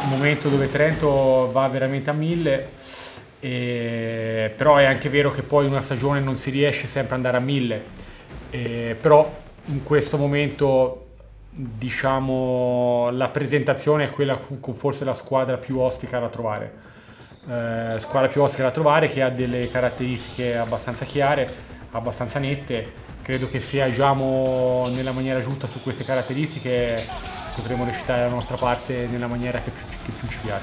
un momento dove Trento va veramente a 1000, però è anche vero che poi in una stagione non si riesce sempre ad andare a 1000, però in questo momento diciamo la presentazione è quella con forse la squadra più ostica da trovare, che ha delle caratteristiche abbastanza chiare, abbastanza nette. Credo che se agiamo nella maniera giusta su queste caratteristiche potremo recitare la nostra parte nella maniera che più ci piace.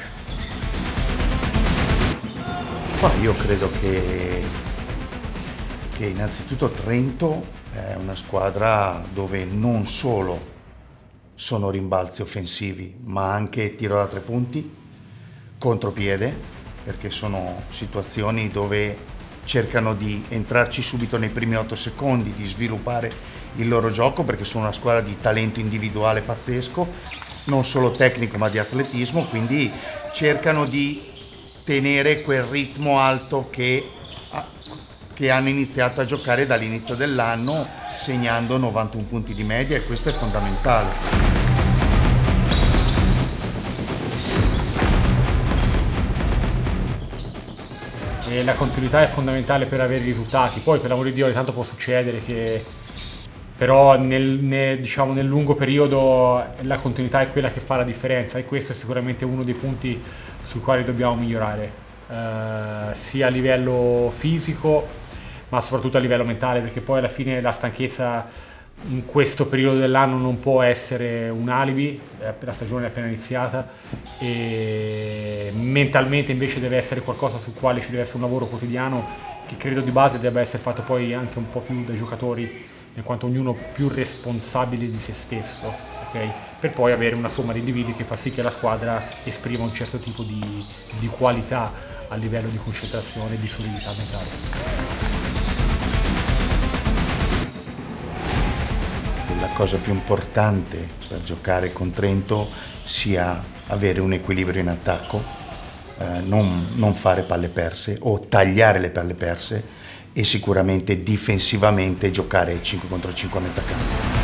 Ma io credo che innanzitutto Trento è una squadra dove non solo sono rimbalzi offensivi, ma anche tiro da 3 punti, contropiede, perché sono situazioni dove cercano di entrarci subito nei primi 8 secondi, di sviluppare il loro gioco, perché sono una squadra di talento individuale pazzesco, non solo tecnico ma di atletismo, quindi cercano di tenere quel ritmo alto che hanno iniziato a giocare dall'inizio dell'anno, segnando 91 punti di media, e questo è fondamentale. E la continuità è fondamentale per avere risultati. Poi, per l'amor di Dio, ogni tanto può succedere che però diciamo, nel lungo periodo la continuità è quella che fa la differenza, e questo è sicuramente uno dei punti sui quali dobbiamo migliorare, sia a livello fisico ma soprattutto a livello mentale, perché poi alla fine la stanchezza in questo periodo dell'anno non può essere un alibi, la stagione è appena iniziata, e mentalmente invece deve essere qualcosa sul quale ci deve essere un lavoro quotidiano, che credo di base debba essere fatto poi anche un po' più dai giocatori, in quanto ognuno più responsabile di se stesso, okay? Per poi avere una somma di individui che fa sì che la squadra esprima un certo tipo di qualità a livello di concentrazione e di solidità mentale. La cosa più importante per giocare con Trento sia avere un equilibrio in attacco, non fare palle perse o tagliare le palle perse, e sicuramente difensivamente giocare 5 contro 5 a metà campo.